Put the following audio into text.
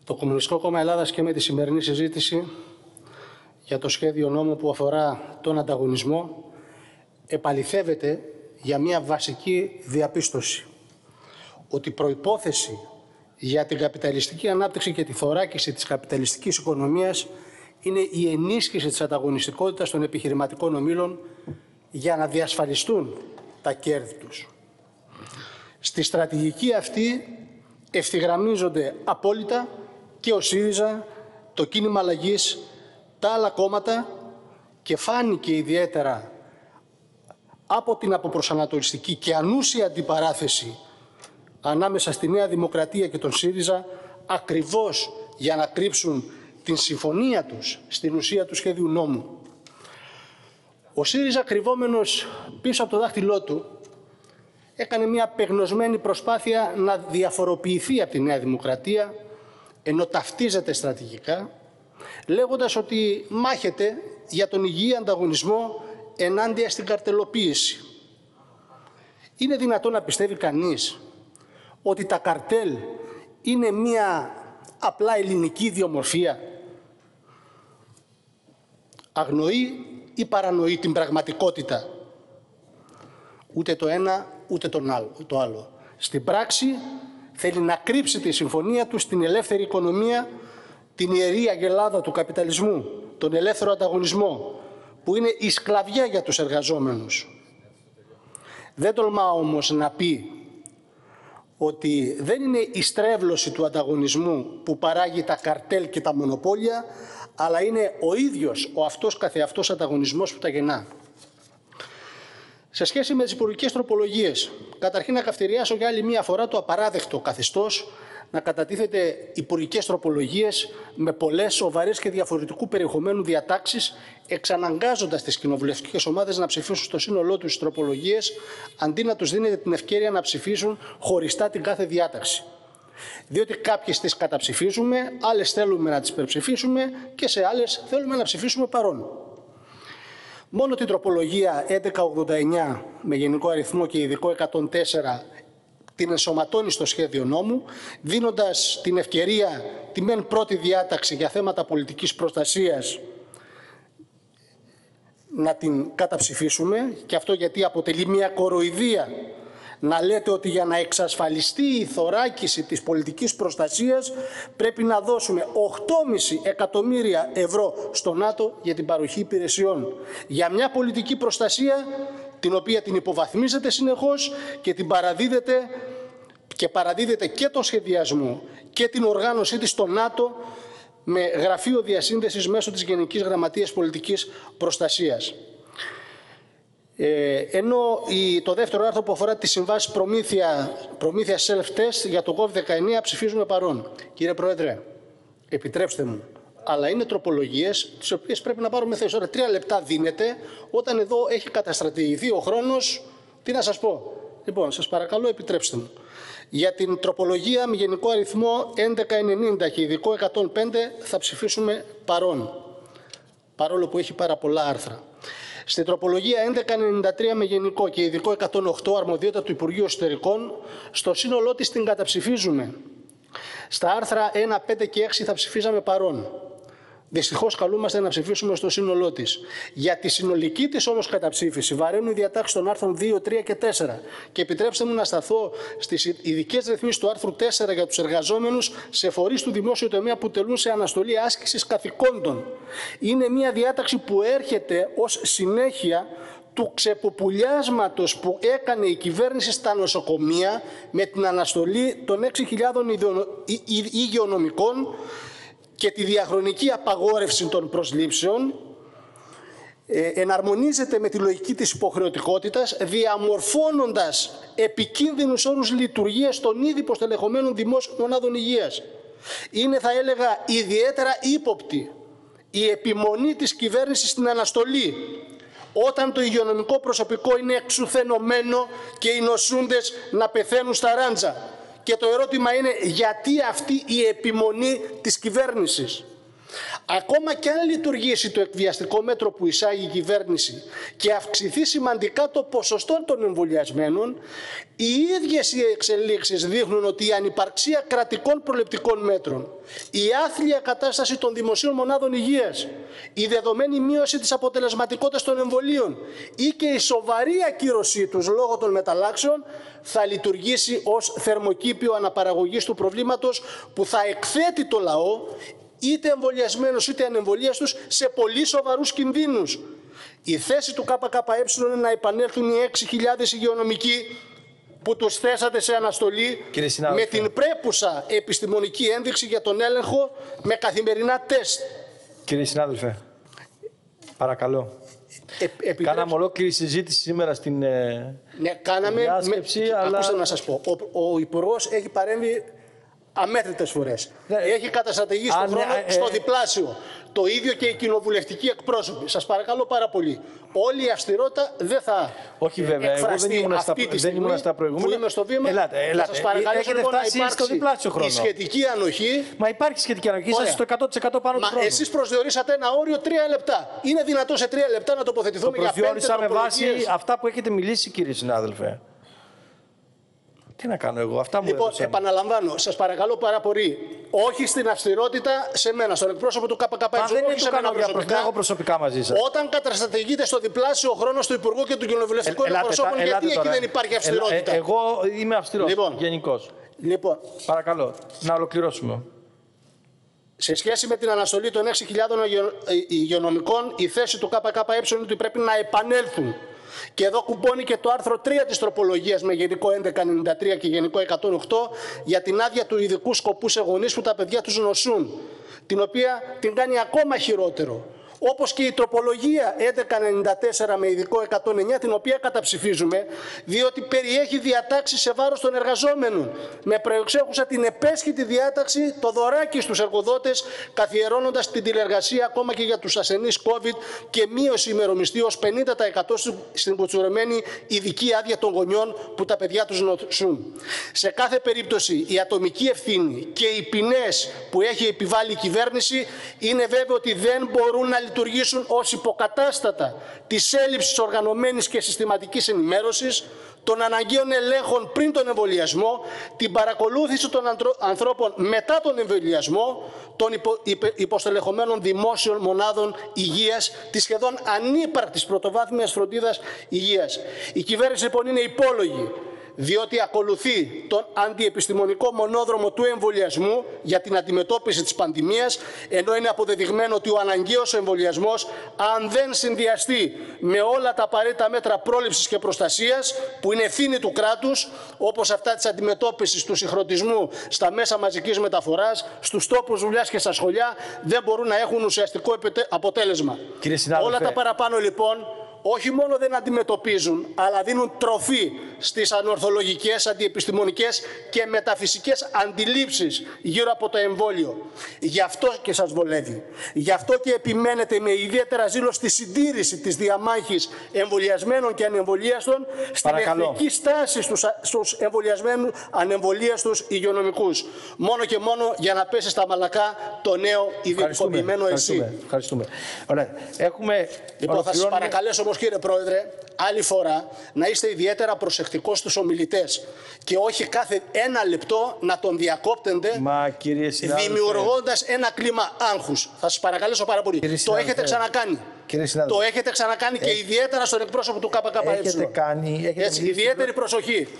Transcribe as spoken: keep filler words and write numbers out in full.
Το Κομμουνιστικό Κόμμα Ελλάδας και με τη σημερινή συζήτηση για το σχέδιο νόμου που αφορά τον ανταγωνισμό επαληθεύεται για μια βασική διαπίστωση, ότι προϋπόθεση για την καπιταλιστική ανάπτυξη και τη θωράκιση της καπιταλιστικής οικονομίας είναι η ενίσχυση της ανταγωνιστικότητας των επιχειρηματικών ομίλων για να διασφαλιστούν τα κέρδη τους. Στη στρατηγική αυτή ευθυγραμμίζονται απόλυτα και ο ΣΥΡΙΖΑ, το Κίνημα Αλλαγής, τα άλλα κόμματα και φάνηκε ιδιαίτερα από την αποπροσανατολιστική και ανούσια αντιπαράθεση ανάμεσα στη Νέα Δημοκρατία και τον ΣΥΡΙΖΑ, ακριβώς για να κρύψουν την συμφωνία τους στην ουσία του σχέδιου νόμου. Ο ΣΥΡΙΖΑ, κρυβόμενος πίσω από το δάχτυλό του, έκανε μια απεγνωσμένη προσπάθεια να διαφοροποιηθεί από τη Νέα Δημοκρατία, ενώ ταυτίζεται στρατηγικά, λέγοντας ότι μάχεται για τον υγιή ανταγωνισμό ενάντια στην καρτελοποίηση. Είναι δυνατόν να πιστεύει κανείς ότι τα καρτέλ είναι μια απλά ελληνική ιδιομορφία? Αγνοεί ή παρανοεί την πραγματικότητα? Ούτε το ένα ούτε τον άλλο, το άλλο. Στην πράξη θέλει να κρύψει τη συμφωνία του στην ελεύθερη οικονομία, την ιερή αγελάδα του καπιταλισμού, τον ελεύθερο ανταγωνισμό, που είναι η σκλαβιά για τους εργαζόμενους. Δεν τολμά όμως να πει ότι δεν είναι η στρέβλωση του ανταγωνισμού που παράγει τα καρτέλ και τα μονοπόλια, αλλά είναι ο ίδιος ο αυτός καθεαυτός ανταγωνισμός που τα γεννά. Σε σχέση με τις υπουργικές τροπολογίες, καταρχήν να καυτηριάσω για άλλη μία φορά το απαράδεκτο καθεστώς να κατατίθεται υπουργικές τροπολογίες με πολλές, σοβαρές και διαφορετικού περιεχομένου διατάξεις, εξαναγκάζοντας τις κοινοβουλευτικές ομάδες να ψηφίσουν στο σύνολό τους τις τροπολογίες, αντί να τους δίνεται την ευκαιρία να ψηφίσουν χωριστά την κάθε διάταξη. Διότι κάποιες τις καταψηφίζουμε, άλλες θέλουμε να τις υπερψηφίσουμε και σε άλλες θέλουμε να ψηφίσουμε παρόν. Μόνο την τροπολογία έντεκα ογδόντα εννιά με γενικό αριθμό και ειδικό εκατόν τέσσερα την ενσωματώνει στο σχέδιο νόμου, δίνοντας την ευκαιρία τη μεν πρώτη διάταξη για θέματα πολιτικής προστασίας να την καταψηφίσουμε, και αυτό γιατί αποτελεί μια κοροϊδία να λέτε ότι για να εξασφαλιστεί η θωράκιση της πολιτικής προστασίας πρέπει να δώσουμε οκτώ κόμμα πέντε εκατομμύρια ευρώ στο ΝΑΤΟ για την παροχή υπηρεσιών. Για μια πολιτική προστασία την οποία την υποβαθμίζετε συνεχώς και την παραδίδετε και παραδίδετε και τον σχεδιασμό και την οργάνωσή της στο ΝΑΤΟ με γραφείο διασύνδεσης μέσω της Γενικής Γραμματείας Πολιτικής Προστασίας. Ε, ενώ η, το δεύτερο άρθρο που αφορά τις συμβάσεις προμήθεια, προμήθεια self-test για το γκοβ δεκαεννιά ψηφίζουμε παρόν. Κύριε Πρόεδρε, επιτρέψτε μου, αλλά είναι τροπολογίες τις οποίες πρέπει να πάρουμε θέση. Τώρα τρία λεπτά δίνεται όταν εδώ έχει καταστρατηγηθεί ο χρόνος. Τι να σας πω? Λοιπόν, σας παρακαλώ επιτρέψτε μου. Για την τροπολογία με γενικό αριθμό έντεκα ενενήντα και ειδικό εκατόν πέντε θα ψηφίσουμε παρόν, παρόλο που έχει πάρα πολλά άρθρα. Στην τροπολογία έντεκα ενενήντα τρία με γενικό και ειδικό εκατόν οκτώ αρμοδιότητα του Υπουργείου Εσωτερικών, στο σύνολό της την καταψηφίζουμε. Στα άρθρα ένα, πέντε και έξι θα ψηφίζαμε παρόν. Δυστυχώς καλούμαστε να ψηφίσουμε στο σύνολό της. Για τη συνολική της όμως καταψήφιση βαραίνουν οι διατάξεις των άρθρων δύο, τρία και τέσσερα. Και επιτρέψτε μου να σταθώ στις ειδικές ρυθμίσεις του άρθρου τέσσερα για τους εργαζόμενους σε φορείς του δημόσιου τομέα που τελούν σε αναστολή άσκησης καθηκόντων. Είναι μια διάταξη που έρχεται ως συνέχεια του ξεποπουλιάσματος που έκανε η κυβέρνηση στα νοσοκομεία με την αναστολή των έξι χιλιάδων υγειονομικών και τη διαχρονική απαγόρευση των προσλήψεων, ε, εναρμονίζεται με τη λογική της υποχρεωτικότητας, διαμορφώνοντας επικίνδυνους όρους λειτουργίας των ήδη υποστελεχωμένων δημόσιων μονάδων υγείας. Είναι, θα έλεγα, ιδιαίτερα ύποπτη η επιμονή της κυβέρνησης στην αναστολή, όταν το υγειονομικό προσωπικό είναι εξουθενωμένο και οι νοσούντες να πεθαίνουν στα ράντζα. Και το ερώτημα είναι γιατί αυτή η επιμονή της κυβέρνησης. Ακόμα και αν λειτουργήσει το εκβιαστικό μέτρο που εισάγει η κυβέρνηση και αυξηθεί σημαντικά το ποσοστό των εμβολιασμένων, οι ίδιες οι εξελίξεις δείχνουν ότι η ανυπαρξία κρατικών προληπτικών μέτρων, η άθλια κατάσταση των δημοσίων μονάδων υγείας, η δεδομένη μείωση της αποτελεσματικότητας των εμβολίων ή και η σοβαρή ακύρωσή τους λόγω των μεταλλάξεων θα λειτουργήσει ως θερμοκήπιο αναπαραγωγής του προβλήματος που θα εκθέτει το λαό, είτε εμβολιασμένους είτε ανεμβολίαστους, σε πολύ σοβαρούς κινδύνους. Η θέση του ΚΚΕ είναι να επανέλθουν οι έξι χιλιάδες υγειονομικοί που τους θέσατε σε αναστολή με την πρέπουσα επιστημονική ένδειξη για τον έλεγχο με καθημερινά τεστ. Κύριε συνάδελφε, παρακαλώ. Ε, επιτρέψτε... Κάναμε ολόκληρη συζήτηση σήμερα στην ε... ναι, κάναμε διάσκεψη, με... αλλά... Ακούστε να σας πω, ο, ο Υπουργός έχει παρέμβει αμέτρητες φορές. Ναι. Έχει καταστρατηγήσει στον χρόνο ναι, ε, στο διπλάσιο. Το ίδιο και οι κοινοβουλευτικοί εκπρόσωποι. Σας παρακαλώ πάρα πολύ. Όλη η αυστηρότητα δεν θα Όχι βέβαια, εγώ δεν ήμουν στα, δεν ήμουν στα προηγούμενα. Που είμαι στο βήμα, ελάτε, ελάτε. σας παρακαλώ λοιπόν να υπάρξει στο διπλάσιο χρόνο. Η σχετική ανοχή. Μα υπάρχει σχετική ανοχή, είσαστε στο εκατό τοις εκατό πάνω του χρόνου. Εσείς προσδιορίσατε ένα όριο τρία λεπτά. Είναι δυνατό σε τρία λεπτά να τοποθετηθούμε για πέντε τροπολογίες? Με βάση αυτά που έχετε μιλήσει, κύριε συνάδελφε. Τι να κάνω εγώ, αυτά μου Λοιπόν, έδωσαν. επαναλαμβάνω, σας παρακαλώ πάρα πολύ. Όχι στην αυστηρότητα σε μένα, στον εκπρόσωπο του ΚΚΕ. Μα δεν είναι το κάνω προσωπικά. Εγώ προσωπικά μαζί σας. Όταν καταστρατηγείτε στο διπλάσιο χρόνο του Υπουργού και του κοινοβουλευτικού ε, εκπροσώπων, γιατί εκεί δεν υπάρχει αυστηρότητα? Ε, ε, εγώ είμαι αυστηρός λοιπόν, γενικώς. Λοιπόν, παρακαλώ, να ολοκληρώσουμε. Σε σχέση με την αναστολή των έξι χιλιάδων υγειονομικών, η θέση του ΚΚΕ είναι ότι πρέπει να επανέλθουν. Και εδώ κουμπώνει και το άρθρο τρία της τροπολογίας με γενικό έντεκα ενενήντα τρία και γενικό εκατόν οκτώ για την άδεια του ειδικού σκοπού σε γονείς που τα παιδιά τους νοσούν, την οποία την κάνει ακόμα χειρότερο. Όπως και η τροπολογία έντεκα ενενήντα τέσσερα με ειδικό εκατόν εννιά, την οποία καταψηφίζουμε, διότι περιέχει διατάξεις σε βάρος των εργαζόμενων, με προεξέχουσα την επέσχυτη διάταξη το δωράκι στους εργοδότες, καθιερώνοντας την τηλεργασία ακόμα και για τους ασθενείς COVID και μείωση ημερομισθίου ως πενήντα τοις εκατό στην κουτσουρεμένη ειδική άδεια των γονιών που τα παιδιά τους νοσούν. Σε κάθε περίπτωση, η ατομική ευθύνη και οι ποινές που έχει επιβάλει η κυβέρνηση είναι βέβαιο ότι δεν μπορούν να λειτουργήσουν ως υποκατάστατα της έλλειψης οργανωμένης και συστηματικής ενημέρωσης, των αναγκαίων ελέγχων πριν τον εμβολιασμό, την παρακολούθηση των ανθρώπων μετά τον εμβολιασμό, των υπο, υπε, υποστελεχωμένων δημόσιων μονάδων υγείας, της σχεδόν ανύπαρκτης πρωτοβάθμιας φροντίδας υγείας. Η κυβέρνηση λοιπόν είναι υπόλογη, διότι ακολουθεί τον αντιεπιστημονικό μονόδρομο του εμβολιασμού για την αντιμετώπιση της πανδημίας, ενώ είναι αποδεδειγμένο ότι ο αναγκαίος εμβολιασμός, αν δεν συνδυαστεί με όλα τα απαραίτητα μέτρα πρόληψης και προστασίας, που είναι ευθύνη του κράτους, όπως αυτά της αντιμετώπισης του συγχρονισμού στα μέσα μαζικής μεταφοράς, στους τόπους δουλειάς και στα σχολεία, δεν μπορούν να έχουν ουσιαστικό αποτέλεσμα. Όλα τα παραπάνω λοιπόν όχι μόνο δεν αντιμετωπίζουν, αλλά δίνουν τροφή στις ανορθολογικές, αντιεπιστημονικές και μεταφυσικές αντιλήψεις γύρω από το εμβόλιο. Γι' αυτό και σας βολεύει. Γι' αυτό και επιμένετε με ιδιαίτερα ζήλο στη συντήρηση της διαμάχης εμβολιασμένων και ανεμβολίαστων, στην εθνική στάση στους, στους εμβολιασμένους ανεμβολίαστους υγειονομικούς. Μόνο και μόνο για να πέσει στα μαλακά το νέο ιδιωτικοποιημένο εσύ. Ευχαριστούμε. Ευχαριστούμε. Ωραία. Έχουμε... Λοιπόν, θα σας παρακαλέσω όμως, κύριε Πρόεδρε, άλλη φορά να είστε ιδιαίτερα προσεκτικός στους ομιλητές και όχι κάθε ένα λεπτό να τον διακόπτετε, Μα, κύριε δημιουργώντας ένα κλίμα άγχους. Θα σας παρακαλέσω πάρα πολύ. Κύριε το έχετε ξανακάνει. Το έχετε ξανακάνει ε... και ιδιαίτερα στον εκπρόσωπο του ΚΚΕ. Έχετε κάνει... Έχετε Έτσι, ιδιαίτερη προσοχή.